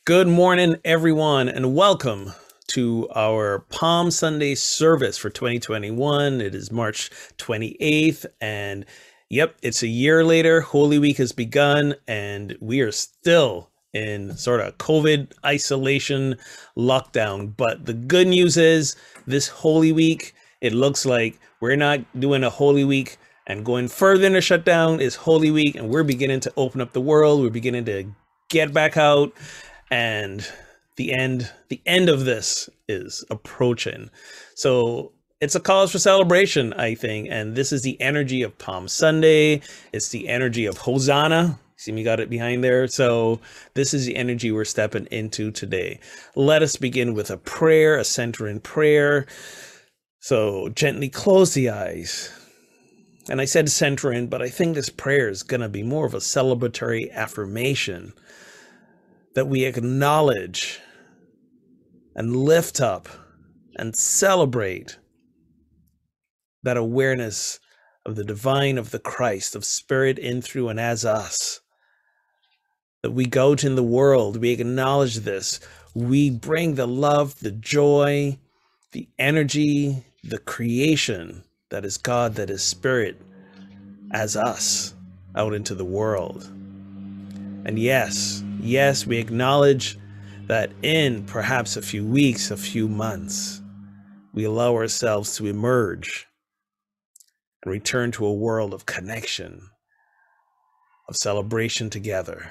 Good morning, everyone, and welcome to our Palm Sunday service for 2021. It is March 28th, and yep, it's a year later. Holy Week has begun, and we are still in sort of COVID isolation lockdown. But the good news is this Holy Week, it looks like we're not doing a Holy Week and going further into shutdown. Is Holy Week, and we're beginning to open up the world. We're beginning to get back out, and the end of this is approaching. So it's a cause for celebration, I think, and this is the energy of Palm Sunday. It's the energy of Hosanna. See me got it behind there. So this is the energy we're stepping into today. Let us begin with a prayer, a centering prayer. So gently close the eyes. And I said centering, but I think this prayer is going to be more of a celebratory affirmation that we acknowledge and lift up and celebrate that awareness of the divine, of the Christ, of Spirit in, through, and as us. That we go out in the world, we acknowledge this. We bring the love, the joy, the energy, the creation that is God, that is Spirit, as us out into the world. And yes, we acknowledge that in perhaps a few weeks, a few months, we allow ourselves to emerge and return to a world of connection, of celebration together.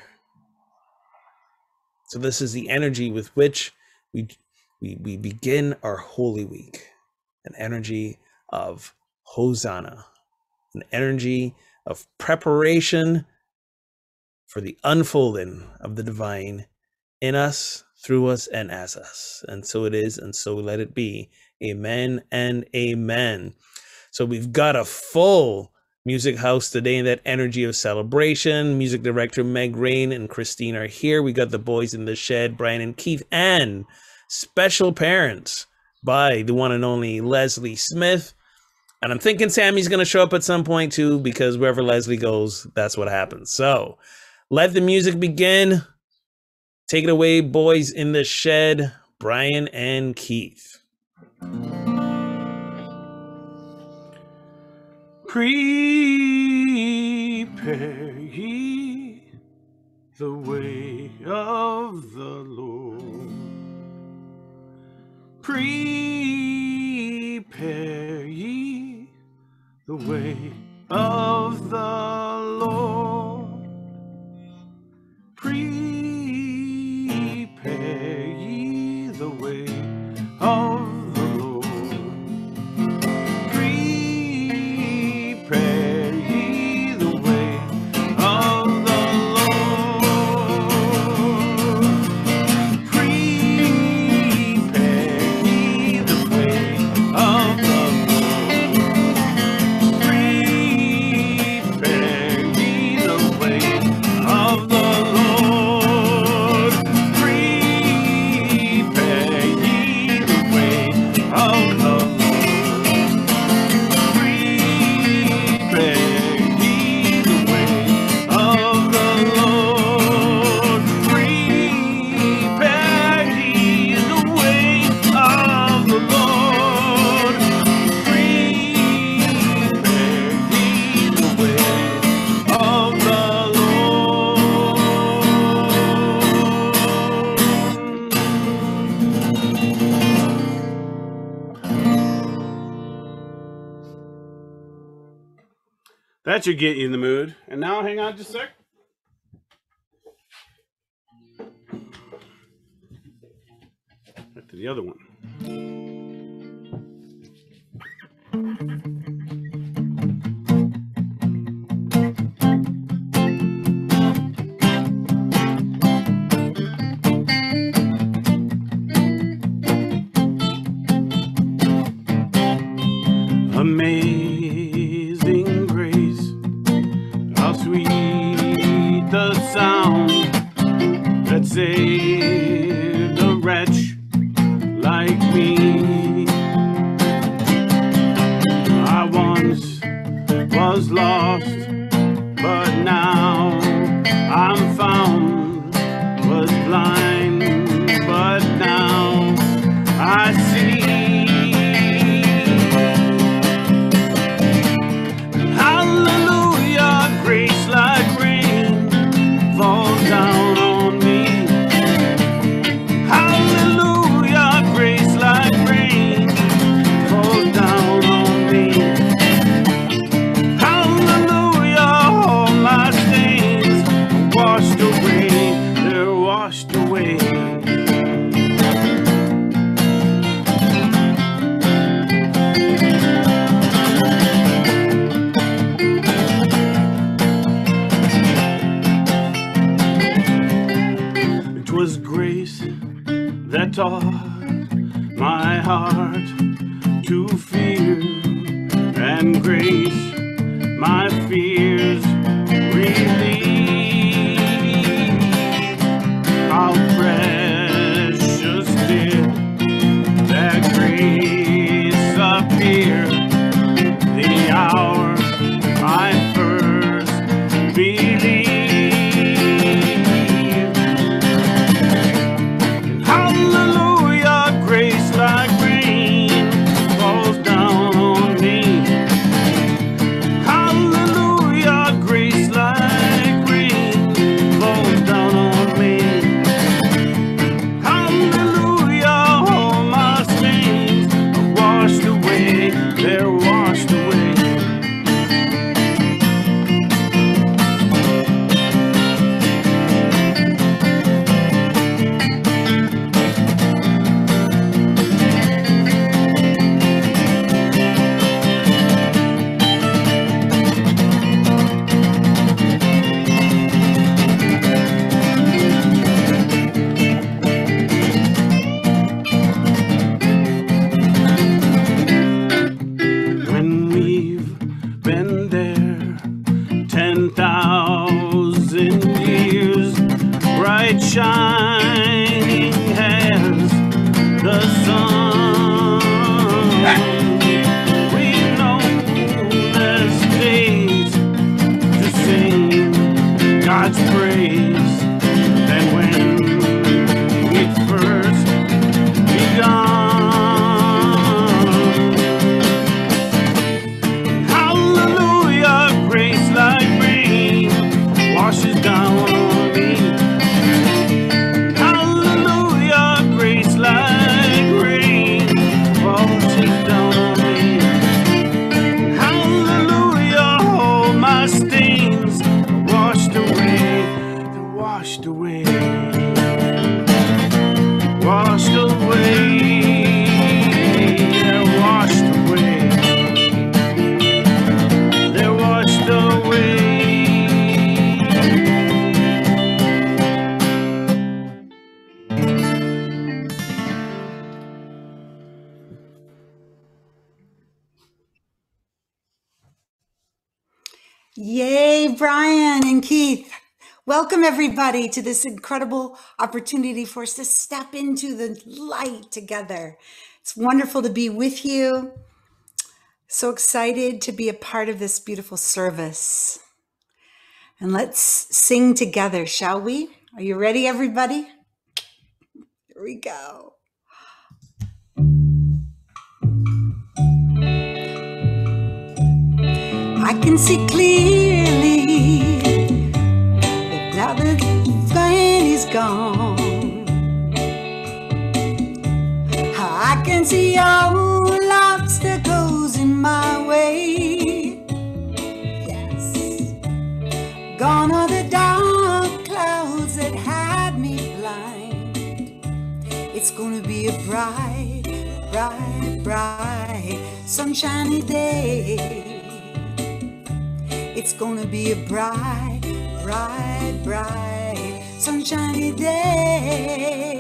So this is the energy with which we begin our Holy Week, an energy of Hosanna, an energy of preparation for the unfolding of the divine in us, through us, and as us. And so it is, and so let it be. Amen and amen. So we've got a full music house today in that energy of celebration. Music director Meg Rain and Christine are here. We got the boys in the shed, Brian and Keith, and special parents by the one and only Lesley Smith. And I'm thinking Sammy's going to show up at some point too, because wherever Lesley goes, that's what happens. So let the music begin. Take it away, boys in the shed, Brian and Keith. Prepare ye the way of the Lord. Prepare ye the way of the Lord. Prepare ye the way of the Lord. Prepare ye the way of the Lord. Prepare ye the way of the Lord. Prepare ye the way of the Lord. Prepare ye the way of the Lord. Prepare ye the way of the Lord. Prepare ye the way of the Lord. Prepare ye the way of the That should get you in the mood. And now, hang on just a sec. Back to the other one. Amazing grace, how sweet the sound that saved a wretch like me. I once was lost, but now I'm found, was blind 'twas grace that taught my heart to fear, and grace my fears relieved. How precious did that grace appear the hour I first believed. And hallelujah, grace like rain falls down on me. Hallelujah, grace like rain falls down on me. Hallelujah, all my sins are washed away, they're washed away. When we've been there 10,000 years, bright shining as the sun, we know there's days to sing God's praise than when we first begun. Hallelujah, grace like rain washes down on me. Hallelujah, grace like rain washes down on me. Hallelujah, all my stains are washed away, they're washed away, washed away, they're washed away, they're washed away. Yay, Brian and Keith. Welcome everybody to this incredible opportunity for us to step into the light together. It's wonderful to be with you. So excited to be a part of this beautiful service. And let's sing together, shall we? Are you ready, everybody? Here we go. I can see clearly that now the rain is gone. I can see all obstacles in my way. Yes, gone are the dark clouds that had me blind. It's gonna be a bright, bright, bright, sunshiny day. It's gonna be a bright, bright, bright, sunshiny day.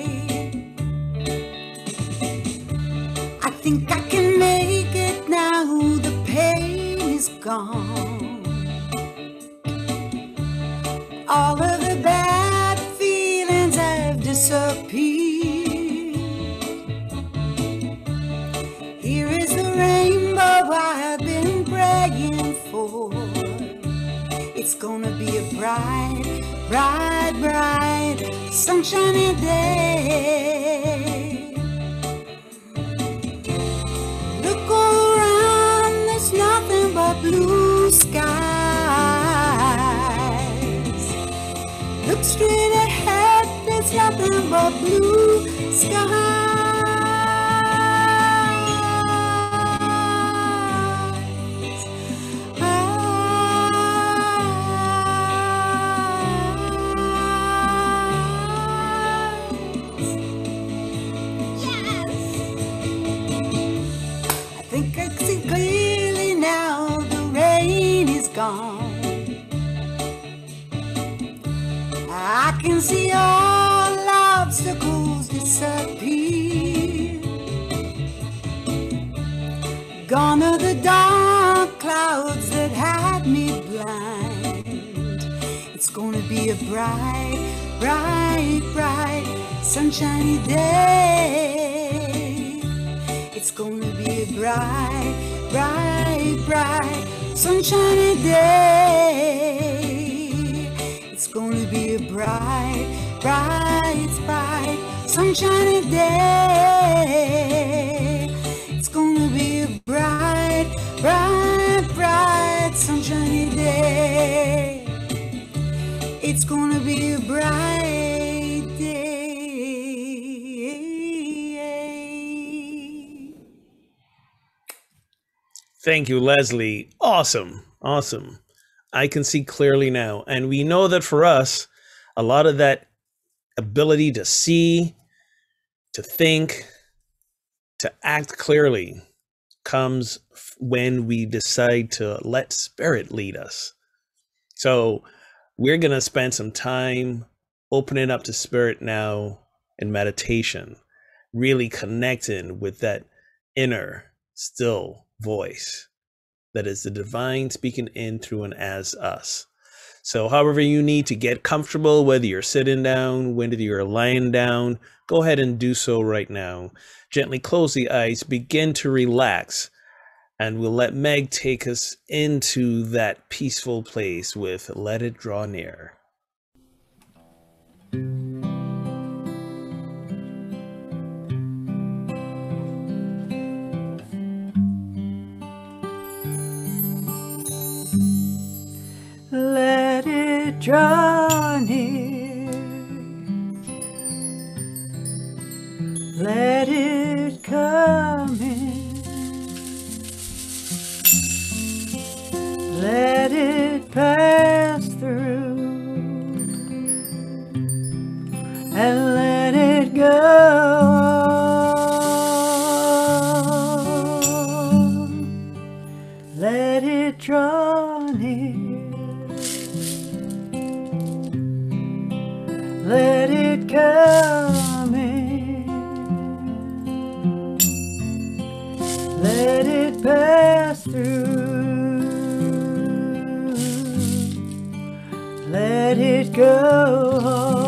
I think I can make it now, the pain is gone. All of the bad feelings have disappeared. Here is the rainbow I've been praying for. It's gonna be a bright, bright, bright, sunshiny day. Look all around, there's nothing but blue skies. Look straight ahead, there's nothing but blue skies. I can see all be a bright, bright, bright, sunshiny day. It's gonna be a bright, bright, bright, sunshiny day. It's gonna be a bright, bright, bright, sunshiny day. It's gonna be a bright, bright, bright, sunshiny day. It's gonna be a bright day. Thank you, Lesley. Awesome. Awesome. I can see clearly now. And we know that for us, a lot of that ability to see, to think, to act clearly comes when we decide to let spirit lead us. So we're going to spend some time opening up to spirit now in meditation, really connecting with that inner still voice that is the divine speaking in, through, and as us. So however you need to get comfortable, whether you're sitting down, whether you're lying down, go ahead and do so right now. Gently close the eyes, begin to relax, and we'll let Meg take us into that peaceful place with Let It Draw Near. Let it draw near, let it come in, let it pass through, and let it go. Let it draw near, let it come in, let it pass through, let it go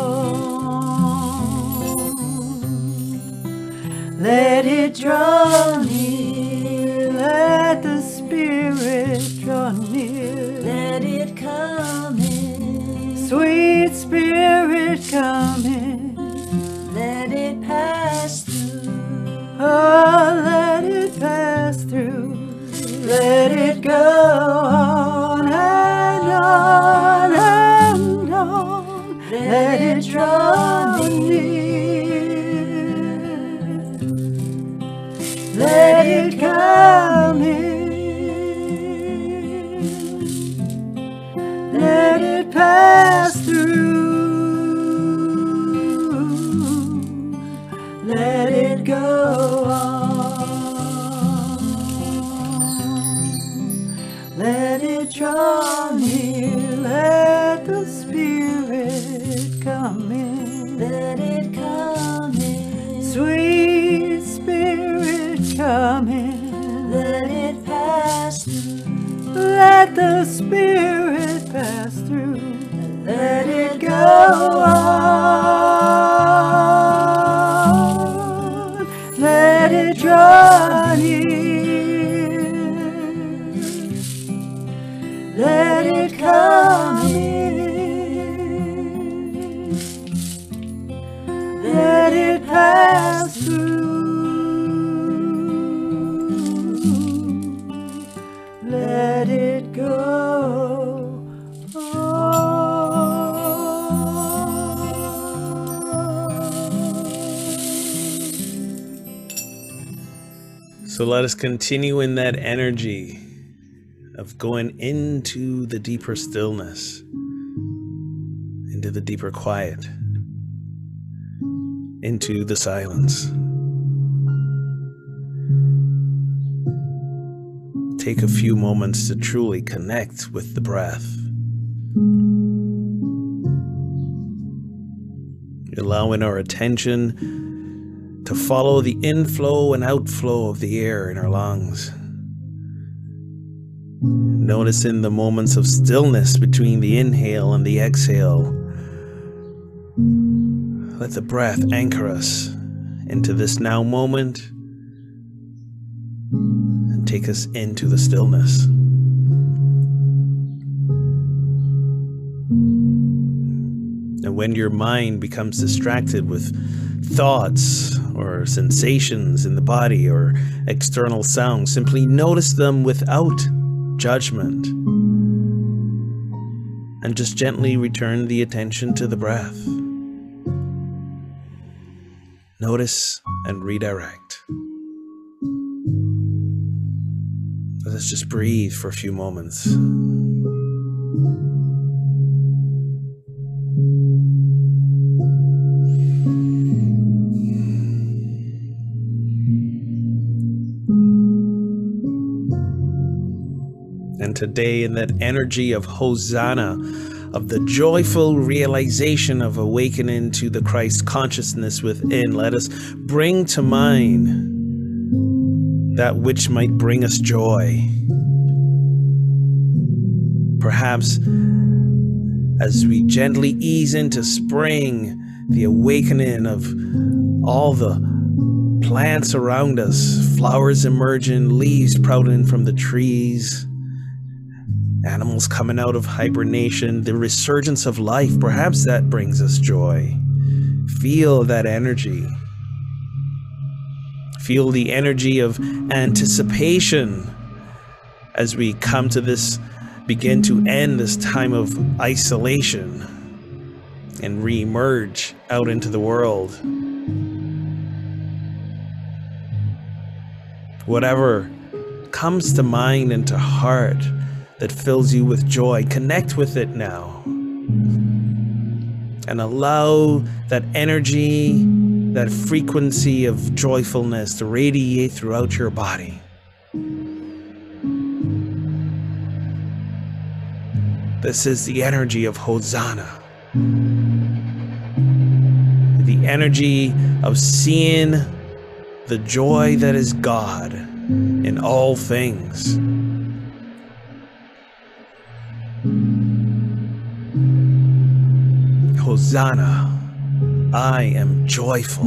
home. Let it draw near, let the Spirit draw near, let it come in, sweet Spirit come in, let it pass through, oh, let it pass through, let it go on and on and on, let it draw near, let it come in, let it pass through, let it go on, let it draw near, let the Spirit come in, let it come in, sweet Spirit come in, let it pass through, let the Spirit pass through, let it go on, let it draw near, let it come in, let it pass through, let it go on. So let us continue in that energy of going into the deeper stillness, into the deeper quiet, into the silence. Take a few moments to truly connect with the breath. Allowing our attention to follow the inflow and outflow of the air in our lungs. Noticing the moments of stillness between the inhale and the exhale, Let the breath anchor us into this now moment and take us into the stillness. And when your mind becomes distracted with thoughts or sensations in the body or external sounds, simply notice them without judgment and just gently return the attention to the breath. Notice and redirect. Let us just breathe for a few moments. And today, in that energy of Hosanna, of the joyful realization of awakening to the Christ consciousness within, let us bring to mind that which might bring us joy. Perhaps as we gently ease into spring, the awakening of all the plants around us, flowers emerging, leaves sprouting from the trees, animals coming out of hibernation, the resurgence of life, perhaps that brings us joy. Feel that energy. Feel the energy of anticipation as we come to this, begin to end this time of isolation and re-emerge out into the world. Whatever comes to mind and to heart that fills you with joy, connect with it now. And allow that energy, that frequency of joyfulness to radiate throughout your body. This is the energy of Hosanna. The energy of seeing the joy that is God in all things. Hosanna, I am joyful.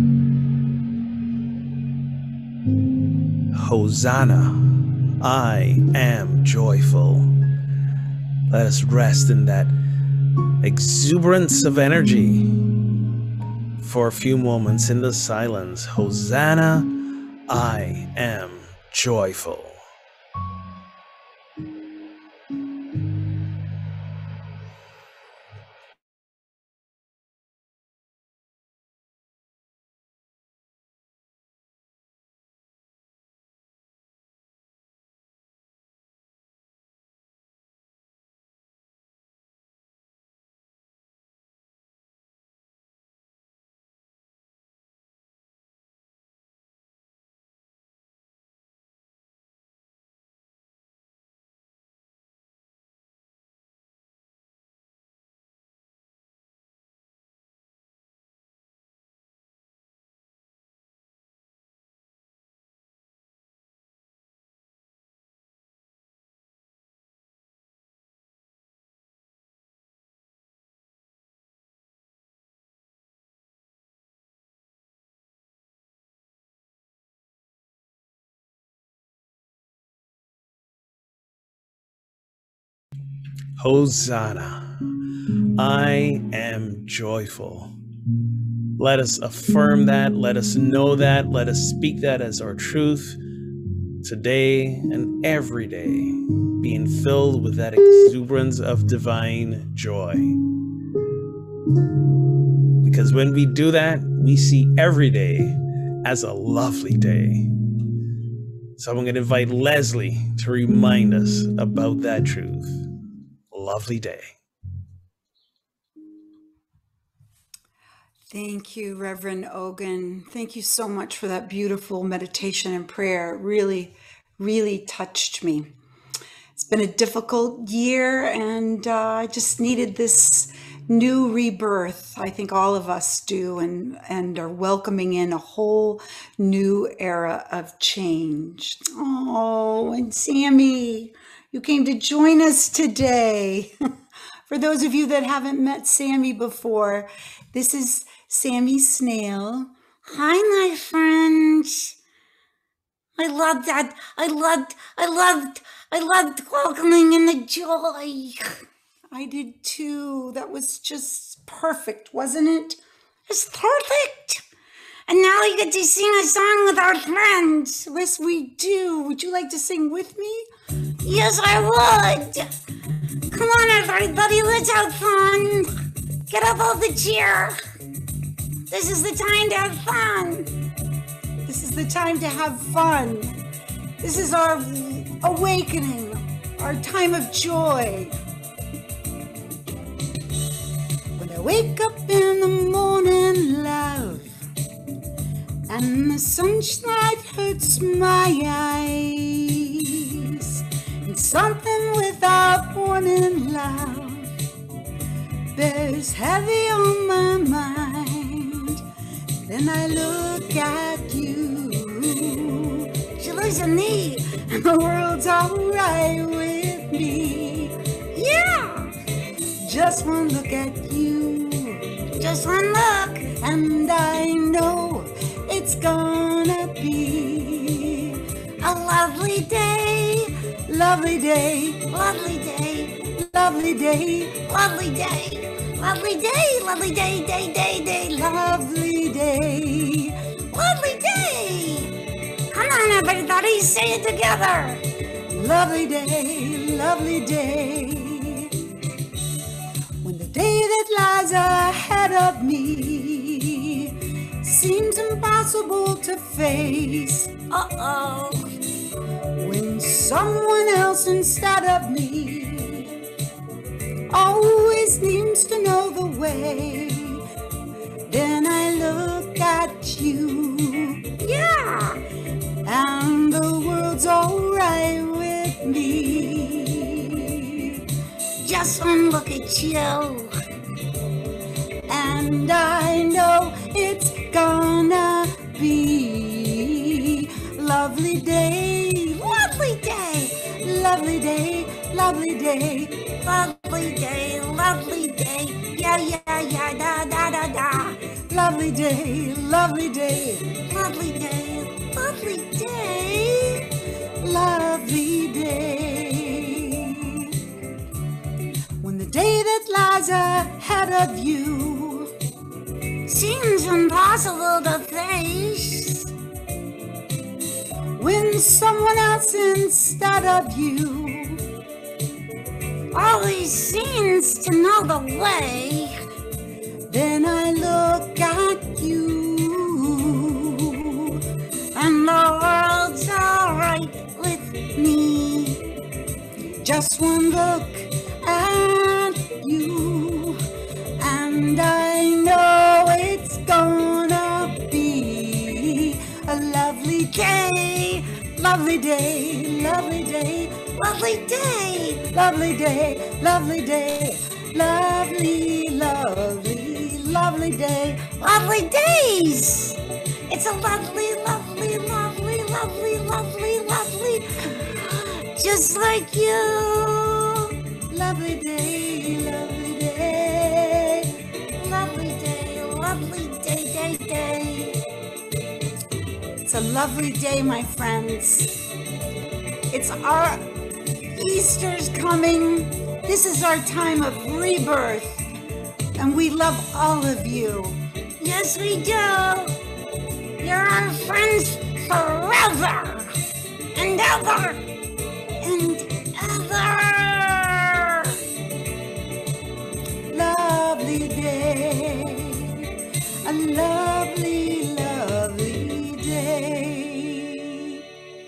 Hosanna, I am joyful. Let us rest in that exuberance of energy for a few moments in the silence. Hosanna, I am joyful. Hosanna, I am joyful. Let us affirm that, let us know that, let us speak that as our truth today and every day, being filled with that exuberance of divine joy. Because when we do that, we see every day as a lovely day. So I'm going to invite Lesley to remind us about that truth. Lovely day. Thank you, Reverend Ogun. Thank you so much for that beautiful meditation and prayer. It really, really touched me. It's been a difficult year, and I just needed this new rebirth. I think all of us do, and are welcoming in a whole new era of change. Oh, and Sammy, you came to join us today. For those of you that haven't met Sammy before, this is Sammy Snail. Hi, my friends. I loved that. I loved welcoming and the joy. I did too. That was just perfect, wasn't it? It's perfect. And now we get to sing a song with our friends. Yes, we do. Would you like to sing with me? Yes, I would. Come on, everybody, let's have fun. Get up off the chair. This is the time to have fun. This is the time to have fun. This is our awakening, our time of joy. When I wake up in the morning, love, and the sunlight hurts my eyes, and something without warning, love, bears heavy on my mind. Then I look at you. She looks at me, and the world's alright with me. Yeah! Just one look at you. Just one look, and I know it's gonna be a lovely day, lovely day, lovely day, lovely day, lovely day, lovely day, lovely day, day, day, day, lovely day, lovely day. Come on, everybody, say it together. Lovely day, lovely day. When the day that lies ahead of me seems impossible to face. Uh-oh. When someone else instead of me always seems to know the way, then I look at you. Yeah! And the world's alright with me. Just one look at you, and I know it's gonna be lovely day, lovely day, lovely day, lovely day, lovely day, lovely day, yeah, yeah, yeah, da, da, da, da, lovely day, lovely day, lovely day, lovely day, lovely day. When the day that lies ahead of you seems impossible to face, when someone else instead of you always seems to know the way, then I look at you, and the world's alright with me. Just one look at you, and I know it's gonna be a lovely day, lovely day, lovely day, lovely day, lovely day, lovely day, lovely, lovely, lovely day, lovely days. It's a lovely, lovely, lovely, lovely, lovely, lovely, just like you. Lovely day, lovely day, lovely day, lovely day, day, day. It's a lovely day, my friends. It's our Easter's coming. This is our time of rebirth, and we love all of you. Yes, we do. You're our friends forever and ever and ever. Lovely day, a lovely, lovely day.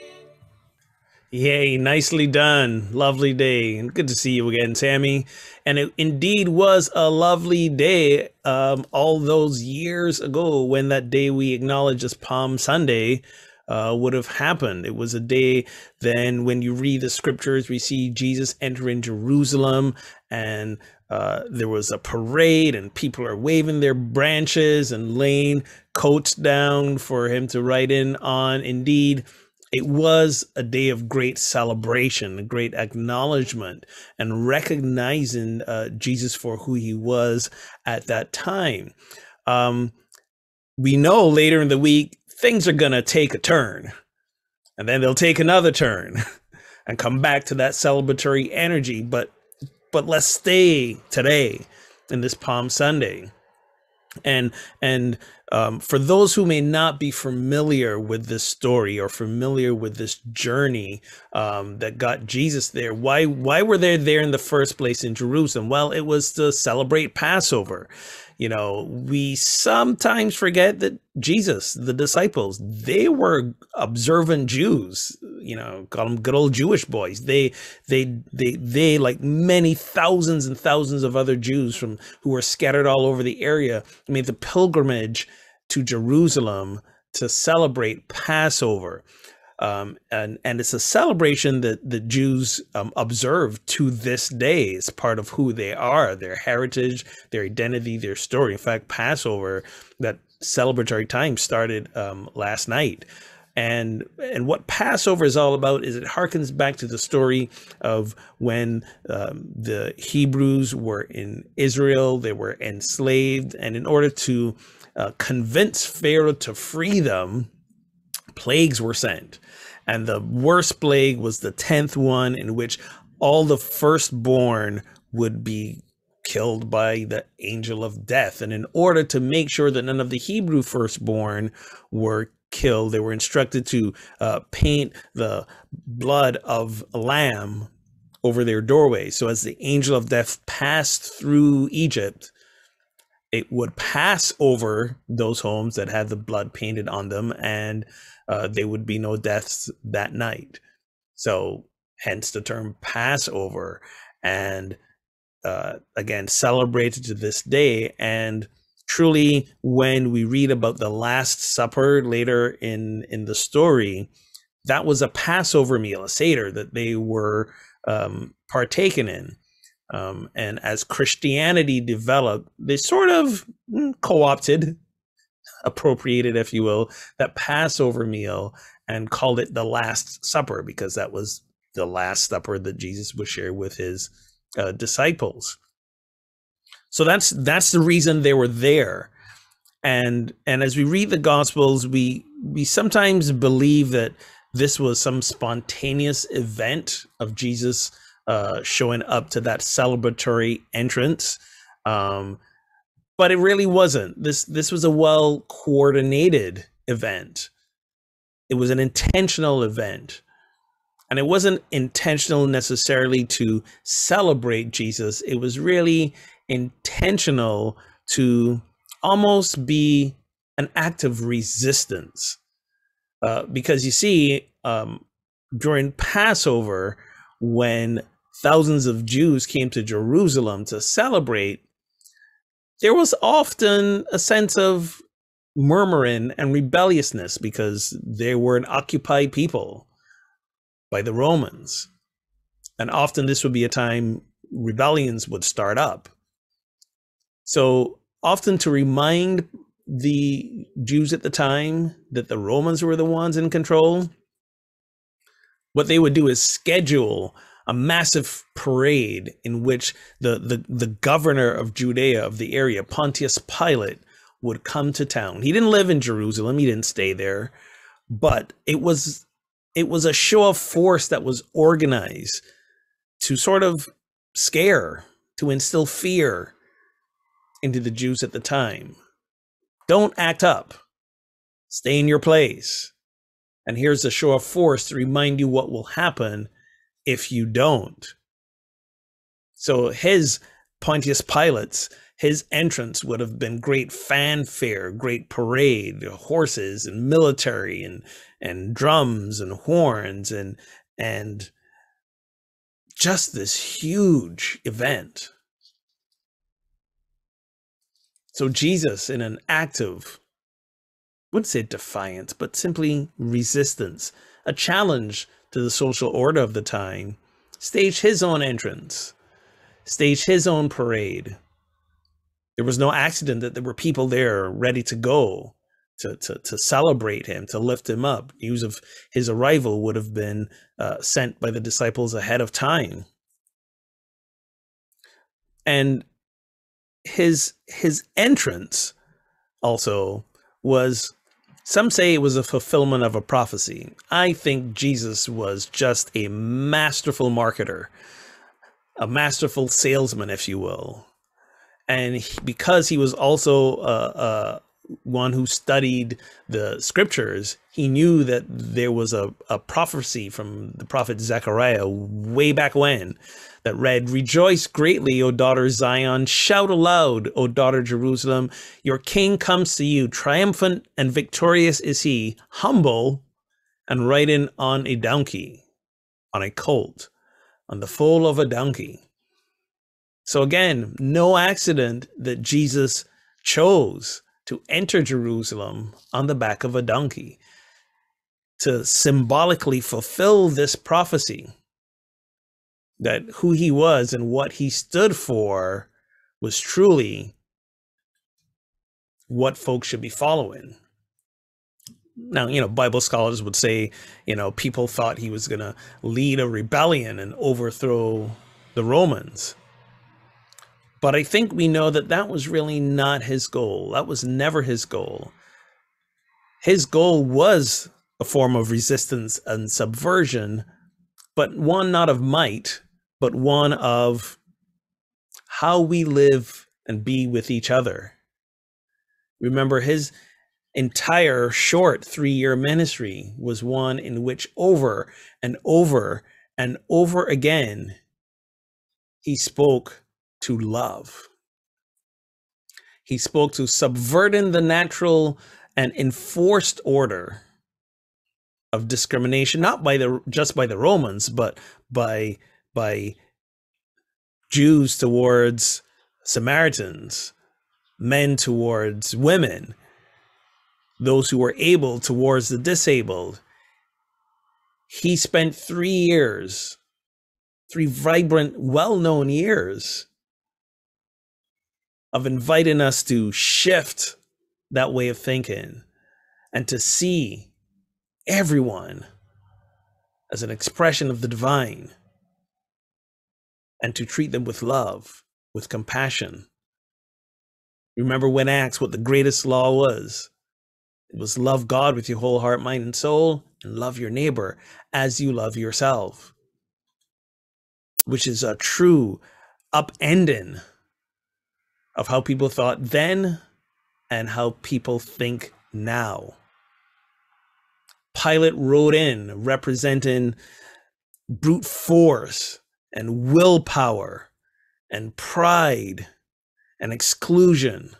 Yay, nicely done. Lovely day. And good to see you again, Sammy. And it indeed was a lovely day all those years ago when that day we acknowledge as Palm Sunday would have happened. It was a day then when you read the scriptures, we see Jesus entering Jerusalem, and there was a parade and people are waving their branches and laying coats down for him to ride in on. Indeed, it was a day of great celebration, a great acknowledgement, and recognizing Jesus for who he was at that time. We know later in the week, things are going to take a turn, and then they'll take another turn and come back to that celebratory energy. But let's stay today in this Palm Sunday. And for those who may not be familiar with this story or familiar with this journey that got Jesus there, why were they there in the first place in Jerusalem? Well, it was to celebrate Passover. You know, we sometimes forget that Jesus, the disciples, they were observant Jews. You know, call them good old Jewish boys. They like many thousands and thousands of other Jews who were scattered all over the area, made the pilgrimage to Jerusalem to celebrate Passover. And it's a celebration that the Jews observe to this day. It's part of who they are, their heritage, their identity, their story. In fact, Passover, that celebratory time, started last night. And what Passover is all about is it harkens back to the story of when the Hebrews were in Israel. They were enslaved, and in order to convince Pharaoh to free them, plagues were sent. And the worst plague was the 10th one, in which all the firstborn would be killed by the angel of death. And in order to make sure that none of the Hebrew firstborn were killed, they were instructed to paint the blood of a lamb over their doorway. So as the angel of death passed through Egypt, it would pass over those homes that had the blood painted on them, and there would be no deaths that night. So hence the term Passover, and again, celebrated to this day. And truly, when we read about the Last Supper later in the story, that was a Passover meal, a Seder that they were partaken in. And as Christianity developed, they sort of co-opted, appropriated, if you will, that Passover meal and called it the Last Supper, because that was the Last Supper that Jesus would share with his disciples. So that's the reason they were there. And as we read the Gospels, we sometimes believe that this was some spontaneous event of Jesus showing up to that celebratory entrance. But it really wasn't. This was a well-coordinated event. It was an intentional event. And it wasn't intentional necessarily to celebrate Jesus. It was really intentional to almost be an act of resistance. Because you see, during Passover, when thousands of Jews came to Jerusalem to celebrate, there was often a sense of murmuring and rebelliousness because they were an occupied people by the Romans. And often this would be a time rebellions would start up. So often to remind the Jews at the time that the Romans were the ones in control, what they would do is schedule a massive parade in which the governor of Judea, of the area, Pontius Pilate, would come to town. He didn't live in Jerusalem. He didn't stay there. But it was a show of force that was organized to sort of scare, to instill fear into the Jews at the time. Don't act up. Stay in your place. And here's a show of force to remind you what will happen if you don't. So Pontius Pilate's, his entrance would have been great fanfare, great parade, horses and military and drums and horns and just this huge event. So Jesus, in an act of, I wouldn't say defiance, but simply resistance, a challenge to the social order of the time, staged his own entrance, staged his own parade. There was no accident that there were people there ready to go to celebrate him, to lift him up. News of his arrival would have been sent by the disciples ahead of time. And his entrance also was, some say it was a fulfillment of a prophecy. I think Jesus was just a masterful marketer, a masterful salesman, if you will. And because he was also one who studied the scriptures, he knew that there was a prophecy from the prophet Zechariah way back when that read, "Rejoice greatly, O daughter Zion, shout aloud, O daughter Jerusalem, your king comes to you, triumphant and victorious is he, humble and riding on a donkey, on a colt, on the foal of a donkey." So again, no accident that Jesus chose to enter Jerusalem on the back of a donkey to symbolically fulfill this prophecy that who he was and what he stood for was truly what folks should be following. Now, Bible scholars would say, people thought he was going to lead a rebellion and overthrow the Romans. But I think we know that that was really not his goal. That was never his goal. His goal was a form of resistance and subversion, but one not of might, but one of how we live and be with each other. Remember, his entire short 3-year ministry was one in which over and over and over again, he spoke to love. He spoke to subverting the natural and enforced order of discrimination, not just by the Romans, but by Jews towards Samaritans, men towards women, those who were able towards the disabled. He spent 3 years, 3 vibrant, well-known years, of inviting us to shift that way of thinking and to see everyone as an expression of the divine and to treat them with love, with compassion. Remember when asked what the greatest law was? It was love God with your whole heart, mind, and soul, and love your neighbor as you love yourself, which is a true upending of how people thought then and how people think now. Pilate rode in representing brute force and willpower and pride and exclusion.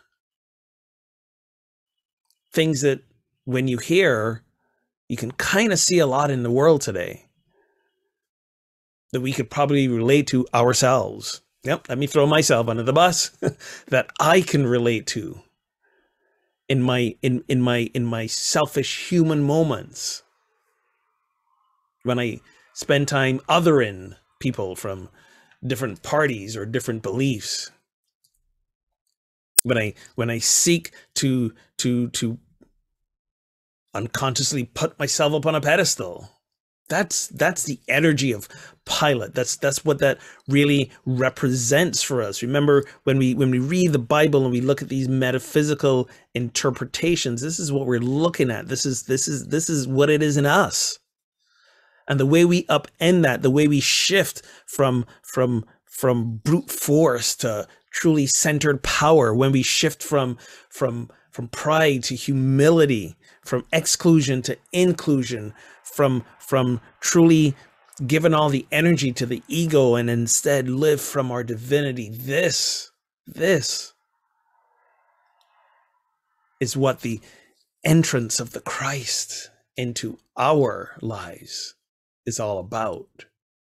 Things that when you hear, you can kind of see a lot in the world today that we could probably relate to ourselves. Yep, let me throw myself under the bus that I can relate to in my selfish human moments when I spend time othering people from different parties or different beliefs. When I seek to unconsciously put myself up on a pedestal. That's the energy of Pilate. That's what that really represents for us. Remember, when we read the Bible and we look at these metaphysical interpretations, this is what we're looking at. This is what it is in us. And the way we upend that, the way we shift from brute force to truly centered power, when we shift from pride to humility, from exclusion to inclusion, from truly giving all the energy to the ego and instead live from our divinity. This is what the entrance of the Christ into our lives is all about.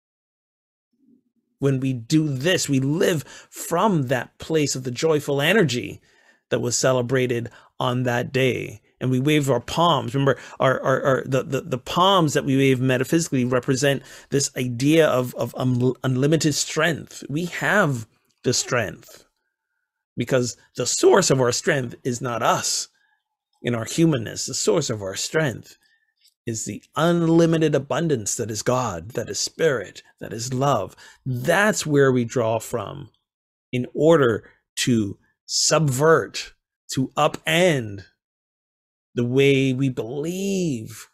When we do this, we live from that place of the joyful energy that was celebrated on that day. And we wave our palms. Remember, the palms that we wave metaphysically represent this idea of unlimited strength. We have the strength because the source of our strength is not us in our humanness. The source of our strength is the unlimited abundance that is God, that is spirit, that is love. That's where we draw from in order to subvert to upend the way we believe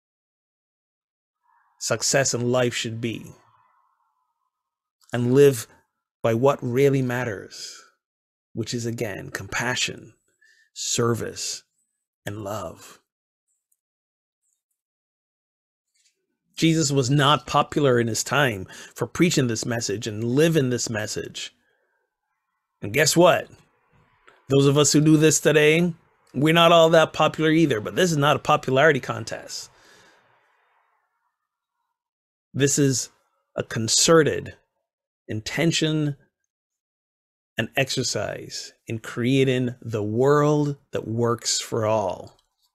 success in life should be, and live by what really matters, which is, again, compassion, service, and love. Jesus was not popular in his time for preaching this message and living this message. And guess what? Those of us who do this today, we're not all that popular either, but this is not a popularity contest. This is a concerted intention and exercise in creating the world that works for all.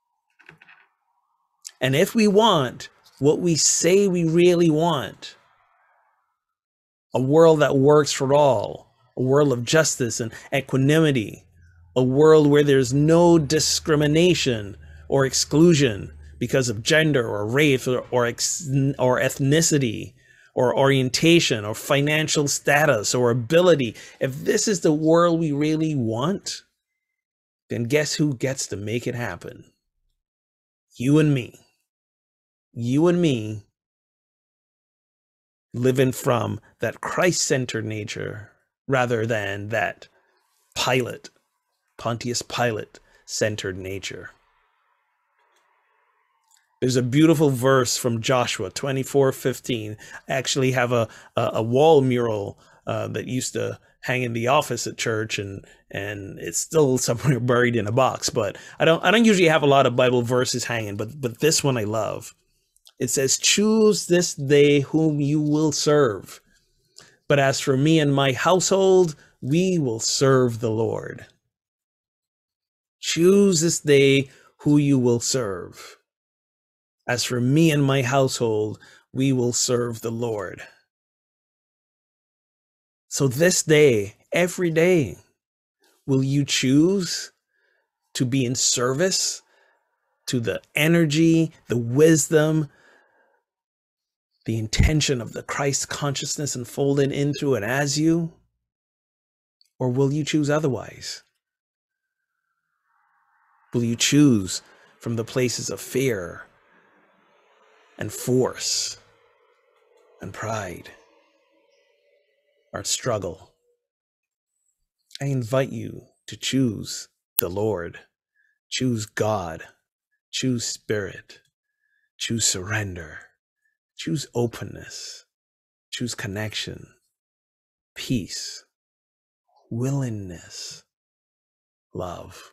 And if we want what we say we really want, a world that works for all, a world of justice and equanimity, a world where there's no discrimination or exclusion because of gender or race or ethnicity or orientation or financial status or ability. If this is the world we really want, then guess who gets to make it happen? You and me. You and me, living from that Christ-centered nature rather than that Pontius Pilate-centered nature. There's a beautiful verse from Joshua 24:15. I actually have a wall mural that used to hang in the office at church, and it's still somewhere buried in a box. But I don't usually have a lot of Bible verses hanging, but this one I love. It says, "Choose this day whom you will serve. But as for me and my household, we will serve the Lord." Choose this day who you will serve. As for me and my household, we will serve the Lord. So this day, every day, will you choose to be in service to the energy, the wisdom, the intention of the Christ consciousness unfolded in, through, and as you? Or will you choose otherwise? Will you choose from the places of fear and force and pride or struggle? I invite you to choose the Lord, choose God, choose spirit, choose surrender, choose openness, choose connection, peace, willingness, love.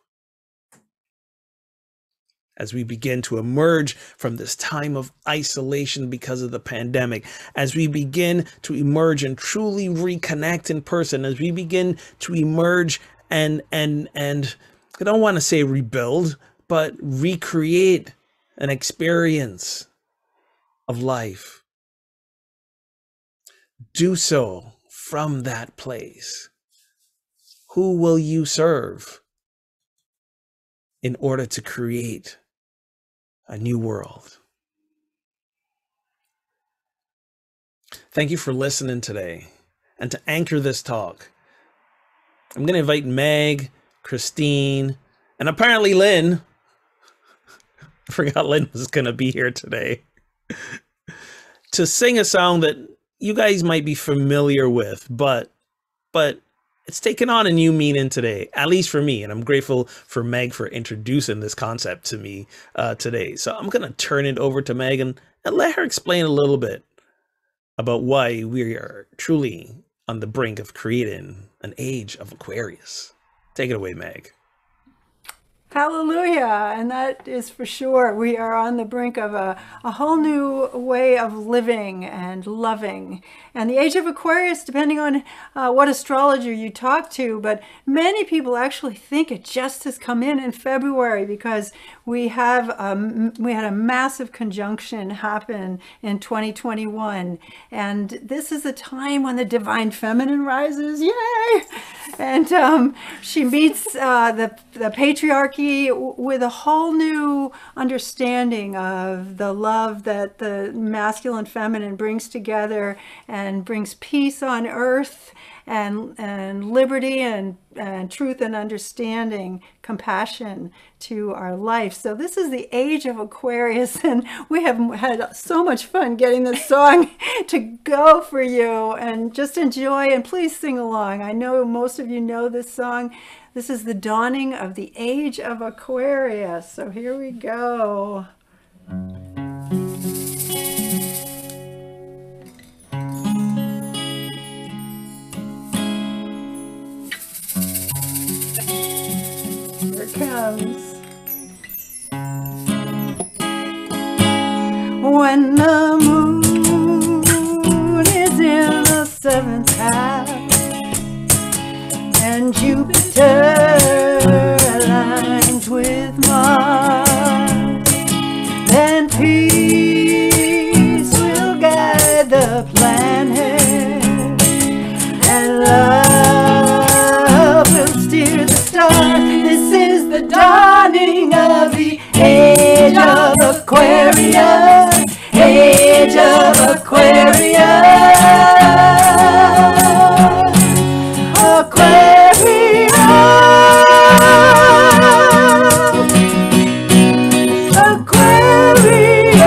As we begin to emerge from this time of isolation because of the pandemic, as we begin to emerge and truly reconnect in person, as we begin to emerge and I don't want to say rebuild, but recreate an experience of life, do so from that place. Who will you serve in order to create a new world? Thank you for listening today. And to anchor this talk, I'm going to invite Meg, Christine, and apparently Lynne. I forgot Lynne was going to be here today. To sing a song that you guys might be familiar with, but it's taken on a new meaning today, at least for me. And I'm grateful for Meg for introducing this concept to me today. So I'm going to turn it over to Meg and let her explain a little bit about why we are truly on the brink of creating an age of Aquarius. Take it away, Meg. Hallelujah. And that is for sure. We are on the brink of a whole new way of living and loving. And the age of Aquarius, depending on what astrologer you talk to, but many people actually think it just has come in February, because we had a massive conjunction happen in 2021. And this is the time when the divine feminine rises. Yay! And she meets the patriarchy with a whole new understanding of the love that the masculine feminine brings together and brings peace on earth and liberty and truth and understanding, compassion to our life. So this is the age of Aquarius, and we have had so much fun getting this song to go for you, and just enjoy and please sing along. I know most of you know this song. This is the dawning of the age of Aquarius. So here we go. Here it comes. When the moon is in the seventh house and Jupiter aligns with Mars, then peace will guide the planet and love will steer the stars. This is the dawning of the age of Aquarius, age of Aquarius, Aquarius, Aquarius.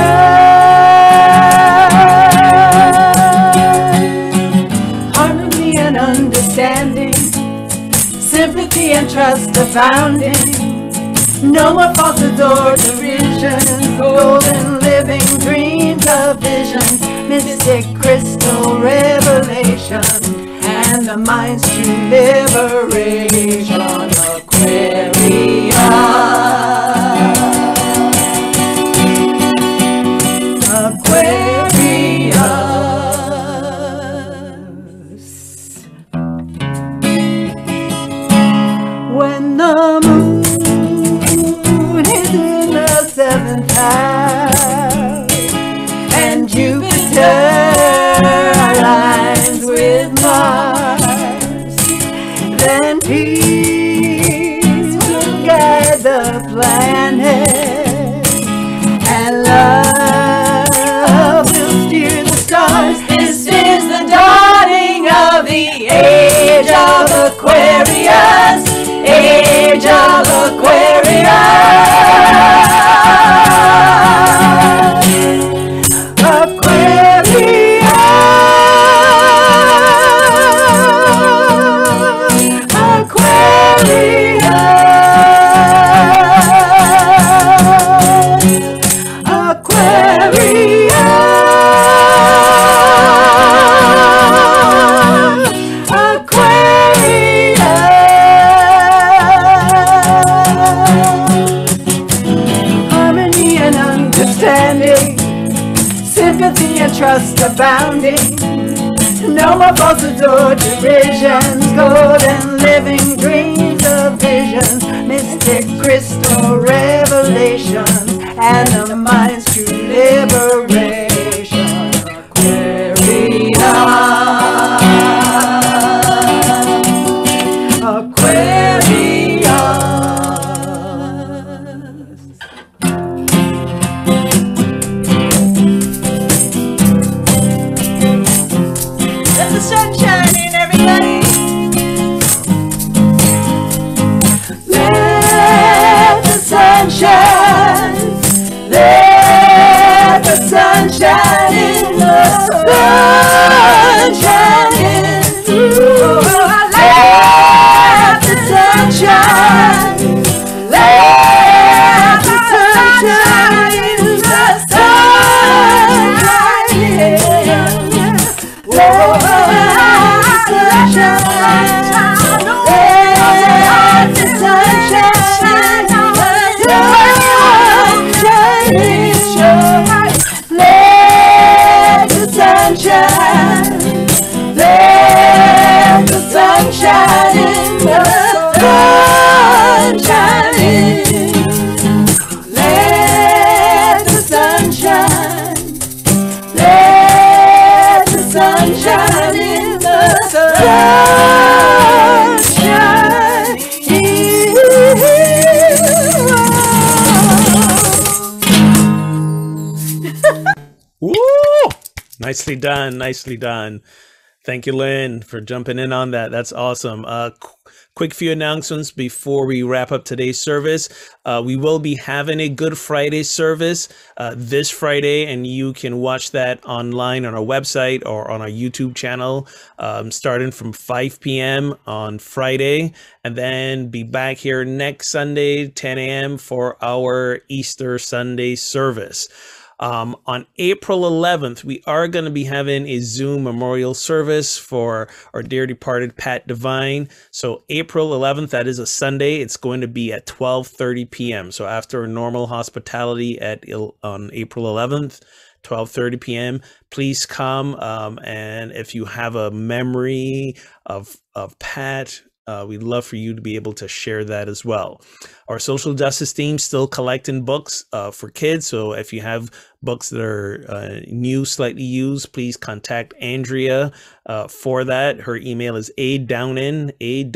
Harmony and understanding, sympathy and trust abounding. No more falsehoods or derision, golden living dreams of vision, mystic crystal revelation, and the mind's true liberation. Aquarius, Aquarius. When the moon is in the seventh house and Jupiter aligns with Mars, then peace will guide the planet and love will steer the stars. This is the dawning of the age of Aquarius, age of Aquarius, Aquarius, sympathy and trust abounding. No more falsehoods or derisions, golden living dreams of visions, mystic crystal revelations, and the mind's true liberation. Aquarius, Aquarius. Let the sun shine in, everybody. Let the sun shine. Let the sun shine in. The sun shine in. Let the sun shine. Let the sun shine in. The sun shine in. Let the sun shine. Let the sun shine. Let the sun shine. Let the sun shine in. The sun shine in. Let the sun shine. Let the sun shine in. The sun shine in. Woo! Nicely done. Nicely done. Thank you, Lynn, for jumping in on that. That's awesome. Quick few announcements before we wrap up today's service. We will be having a Good Friday service this Friday, and you can watch that online on our website or on our YouTube channel, starting from 5 p.m. on Friday, and then be back here next Sunday, 10 a.m. for our Easter Sunday service. On April 11th, we are going to be having a Zoom memorial service for our dear departed Pat Devine. So April 11th, that is a Sunday. It's going to be at 12:30 p.m. So after a normal hospitality on April 11th, 12:30 p.m. Please come. And if you have a memory of Pat, we'd love for you to be able to share that as well. Our social justice team still collecting books for kids. So if you have books that are new, slightly used, please contact Andrea for that. Her email is adown,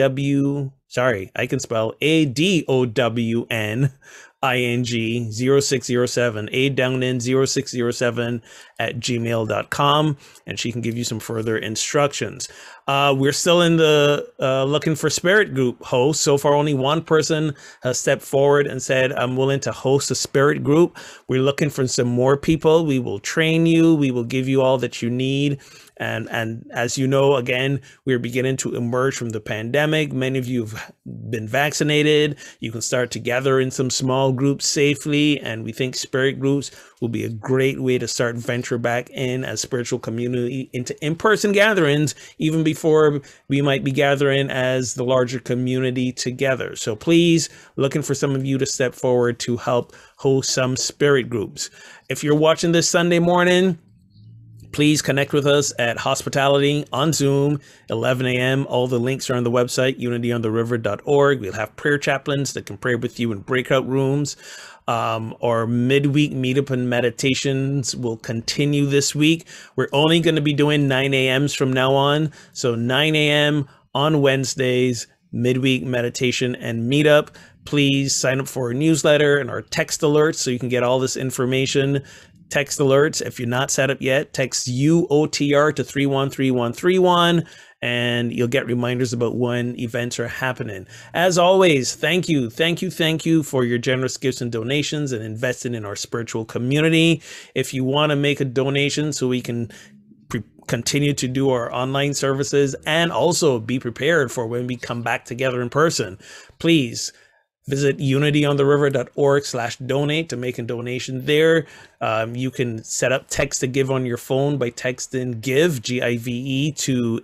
I can spell ADOWN ing 0607 adown0607 at gmail.com, and she can give you some further instructions. We're still in the looking for spirit group hosts. So far, only one person has stepped forward and said, I'm willing to host a spirit group. We're looking for some more people. We will train you. We will give you all that you need. And as you know, again, we're beginning to emerge from the pandemic. Many of you have been vaccinated. You can start to gather in some small groups safely. And we think spirit groups will be a great way to start venture back in as spiritual community into in-person gatherings, even before we might be gathering as the larger community together. So please, looking for some of you to step forward to help host some spirit groups. If you're watching this Sunday morning, please connect with us at Hospitality on Zoom, 11 a.m. All the links are on the website, unityontheriver.org. We'll have prayer chaplains that can pray with you in breakout rooms. Our midweek meetup and meditations will continue this week. We're only going to be doing 9 a.m.s from now on. So 9 a.m. on Wednesdays, midweek meditation and meetup. Please sign up for our newsletter and our text alerts so you can get all this information. Text alerts. If you're not set up yet, text UOTR to 313131 and you'll get reminders about when events are happening. As always, thank you for your generous gifts and donations and investing in our spiritual community. If you want to make a donation so we can continue to do our online services and also be prepared for when we come back together in person, please visit unityontheriver.org/donate to make a donation there. You can set up text to give on your phone by texting GIVE, G-I-V-E, to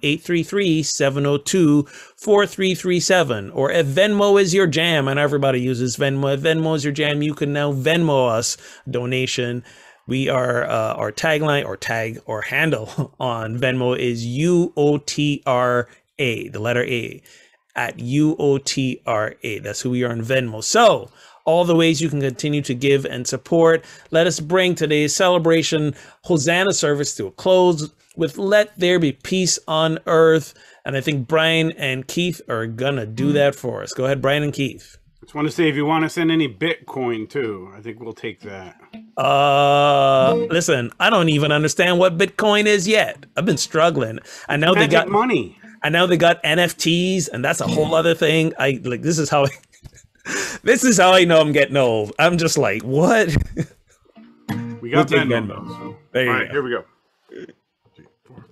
833-702-4337. Or if Venmo is your jam, and everybody uses Venmo, if Venmo is your jam, you can now Venmo us a donation. We are our tagline or tag or handle on Venmo is UOTRA, the letter A. At UOTRA. That's who we are on Venmo. So all the ways you can continue to give and support. Let us bring today's celebration Hosanna service to a close with Let There Be Peace on Earth. And I think Brian and Keith are gonna do that for us. Go ahead, Brian and Keith. I just want to say, if you want to send any Bitcoin too, I think we'll take that. Listen, I don't even understand what Bitcoin is yet. I've been struggling. I know they got money. I know they got NFTs, and that's a whole other thing. This is how I know I'm getting old. I'm just like, what? We got Venmo. So. There you All go. right, here we go. 3, 4,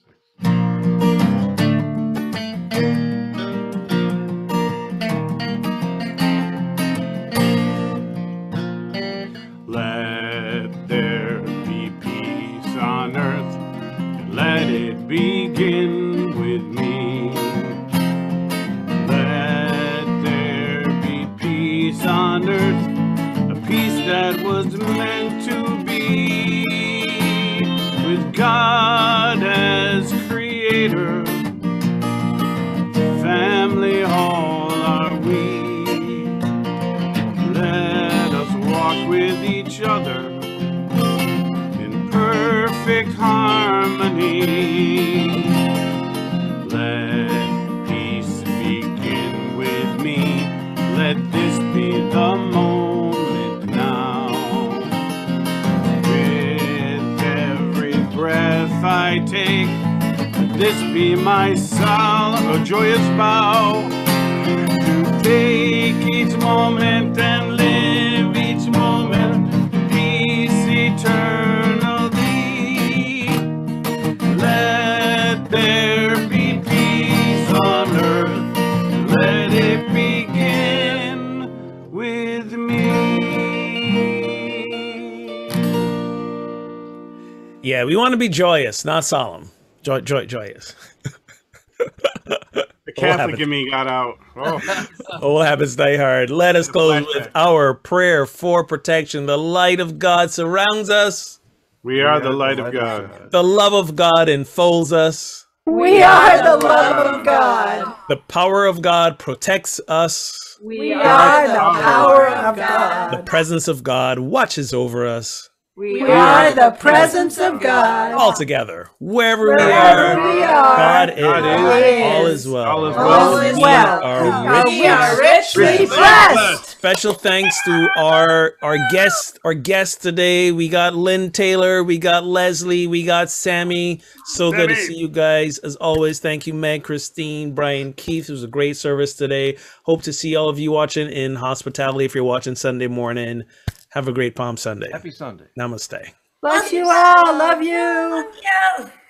5, 6. Let there be peace on earth. Let it begin with me. Let there be peace on earth, a peace that was meant to be. With God as creator, family all are we. Let us walk with each other in perfect harmony. Let peace begin with me. Let this be the moment now. With every breath I take, a this be my song, a joyous vow to take each moment and live each moment peace eternally. Let there be peace on earth, let it begin with me. Yeah, we want to be joyous, not solemn. Joyous. The Catholic in me got out. Oh. All habits die hard. Let us close with our prayer for protection. The light of God surrounds us. We are the light of God. The love of God enfolds us. We are the love of God. The power of God protects us. We are the power of God. The presence of God watches over us. We are the presence of God. All together, wherever we Wherever are, we are, God is. All is well. All is well. is well. We are richly blessed. Special thanks to our guests today. We got Lynne Talyor, we got Lesley, we got Sammy. So good to see you guys. As always, thank you, Meg, Christine, Brian, Keith. It was a great service today. Hope to see all of you watching in hospitality if you're watching Sunday morning. Have a great Palm Sunday. Happy Sunday. Namaste. Bless you all. Love you. Love you.